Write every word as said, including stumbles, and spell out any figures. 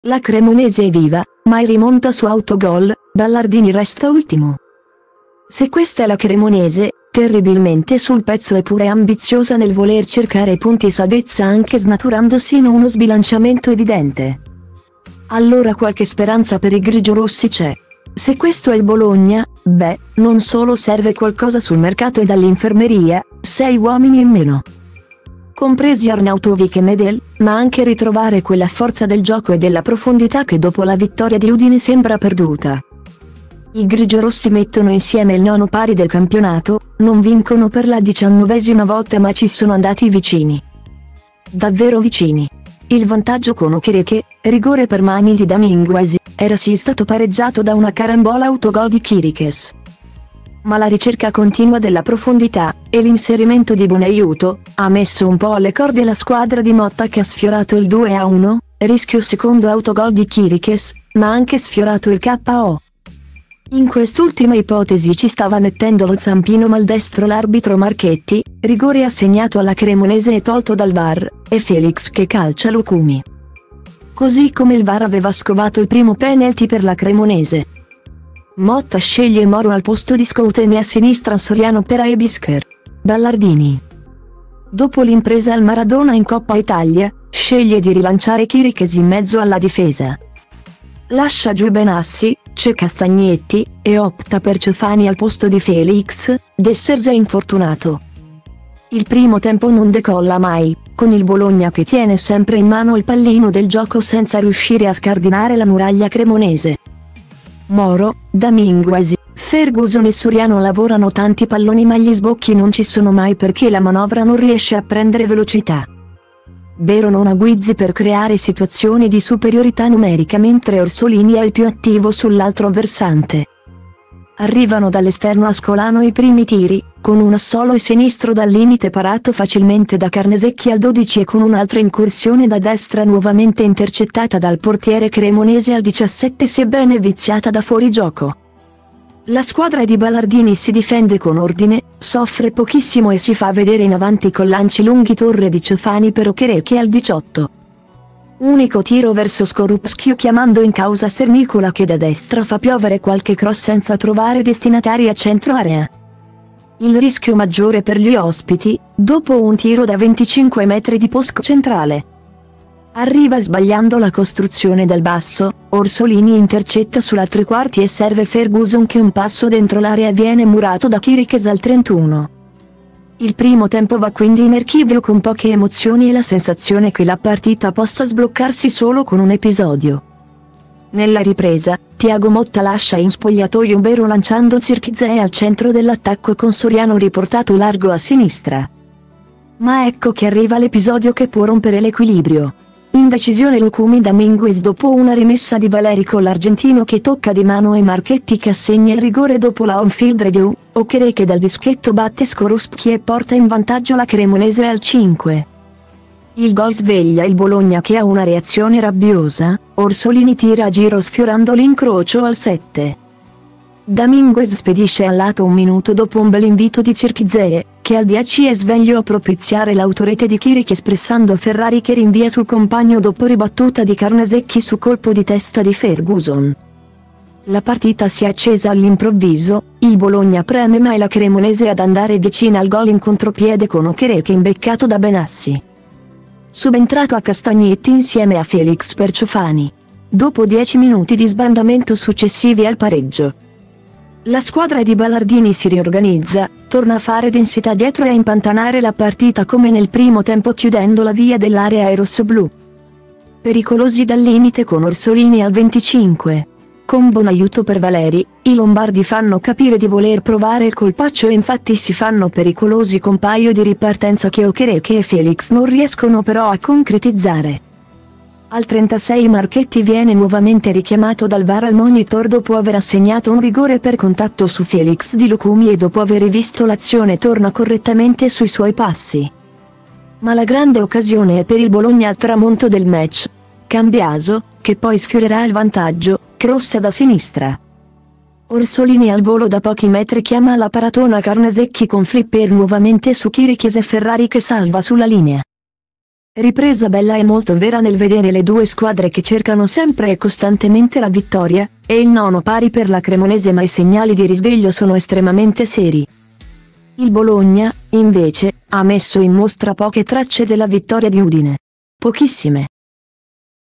La Cremonese è viva, mai rimonta su autogol, Ballardini resta ultimo. Se questa è la Cremonese, terribilmente sul pezzo e pure ambiziosa nel voler cercare punti salvezza anche snaturandosi in uno sbilanciamento evidente. Allora qualche speranza per i grigiorossi c'è. Se questo è il Bologna, beh, non solo serve qualcosa sul mercato e dall'infermeria, sei uomini in meno, compresi Arnautovic e Medel, ma anche ritrovare quella forza del gioco e della profondità che dopo la vittoria di Udine sembra perduta. I grigiorossi mettono insieme il nono pari del campionato, non vincono per la diciannovesima volta ma ci sono andati vicini. Davvero vicini. Il vantaggio con Okereke, rigore per mani di Dominguez, era sì stato pareggiato da una carambola autogol di Chiriches. Ma la ricerca continua della profondità, e l'inserimento di Buonaiuto, ha messo un po' alle corde la squadra di Motta che ha sfiorato il due a uno, rischio secondo autogol di Chiriches, ma anche sfiorato il K O. In quest'ultima ipotesi ci stava mettendo lo zampino maldestro l'arbitro Marchetti, rigore assegnato alla Cremonese e tolto dal V A R, e Felix che calcia Lucumi. Così come il V A R aveva scovato il primo penalty per la Cremonese. Motta sceglie Moro al posto di Schouten e a sinistra Soriano per Aebisker. Ballardini, dopo l'impresa al Maradona in Coppa Italia, sceglie di rilanciare Chiriches in mezzo alla difesa. Lascia giù Benassi, c'è Castagnetti, e opta per Ciofani al posto di Felix, d'esser già infortunato. Il primo tempo non decolla mai, con il Bologna che tiene sempre in mano il pallino del gioco senza riuscire a scardinare la muraglia cremonese. Moro, Dominguez, Ferguson e Soriano lavorano tanti palloni ma gli sbocchi non ci sono mai perché la manovra non riesce a prendere velocità. Bero non ha guizzi per creare situazioni di superiorità numerica mentre Orsolini è il più attivo sull'altro versante. Arrivano dall'esterno a Scolano i primi tiri, con un assolo e sinistro dal limite parato facilmente da Carnesecchi al dodici e con un'altra incursione da destra nuovamente intercettata dal portiere cremonese al diciassette sebbene viziata da fuorigioco. La squadra di Ballardini si difende con ordine, soffre pochissimo e si fa vedere in avanti con lanci lunghi torre di Ciofani per Okereke al diciotto. Unico tiro verso Skorupski chiamando in causa Sernicola che da destra fa piovere qualche cross senza trovare destinatari a centro area. Il rischio maggiore per gli ospiti, dopo un tiro da venticinque metri di post centrale. Arriva sbagliando la costruzione dal basso, Orsolini intercetta sulla tre quarti e serve Ferguson che un passo dentro l'area viene murato da Chiriches al trentuno. Il primo tempo va quindi in archivio con poche emozioni e la sensazione che la partita possa sbloccarsi solo con un episodio. Nella ripresa, Thiago Motta lascia in spogliatoio Bero lanciando Zirkzee al centro dell'attacco con Soriano riportato largo a sinistra. Ma ecco che arriva l'episodio che può rompere l'equilibrio. Indecisione Lucumi Dominguez dopo una rimessa di Valeri con l'argentino che tocca di mano e Marchetti che assegna il rigore dopo la on-field review, Okereke dal dischetto batte Skorupski e porta in vantaggio la Cremonese al cinque. Il gol sveglia il Bologna che ha una reazione rabbiosa, Orsolini tira a giro sfiorando l'incrocio al sette. Dominguez spedisce al lato un minuto dopo un bel invito di Zirkzee, che al dieci è sveglio a propiziare l'autorete di Chiriches espressando Ferrari che rinvia sul compagno dopo ribattuta di Carnesecchi su colpo di testa di Ferguson. La partita si è accesa all'improvviso, il Bologna preme ma è la Cremonese ad andare vicina al gol in contropiede con Okereke imbeccato da Benassi. Subentrato a Castagnetti insieme a Felix per Ciofani. Dopo dieci minuti di sbandamento successivi al pareggio. La squadra di Ballardini si riorganizza, torna a fare densità dietro e a impantanare la partita come nel primo tempo chiudendo la via dell'area rossoblu. Pericolosi dal limite con Orsolini al venticinque. Con Buonaiuto per Valeri, i lombardi fanno capire di voler provare il colpaccio e infatti si fanno pericolosi con paio di ripartenza che Okereke e Felix non riescono però a concretizzare. Al trentasei Marchetti viene nuovamente richiamato dal V A R al monitor dopo aver assegnato un rigore per contatto su Felix di Lucumi e dopo aver rivisto l'azione torna correttamente sui suoi passi. Ma la grande occasione è per il Bologna al tramonto del match. Cambiaso, che poi sfiorerà il vantaggio, crossa da sinistra. Orsolini al volo da pochi metri chiama la paratona Carnesecchi con flipper nuovamente su Chiriches e Ferrari che salva sulla linea. Ripresa bella e molto vera nel vedere le due squadre che cercano sempre e costantemente la vittoria, e il nono pari per la Cremonese, ma i segnali di risveglio sono estremamente seri. Il Bologna, invece, ha messo in mostra poche tracce della vittoria di Udine. Pochissime.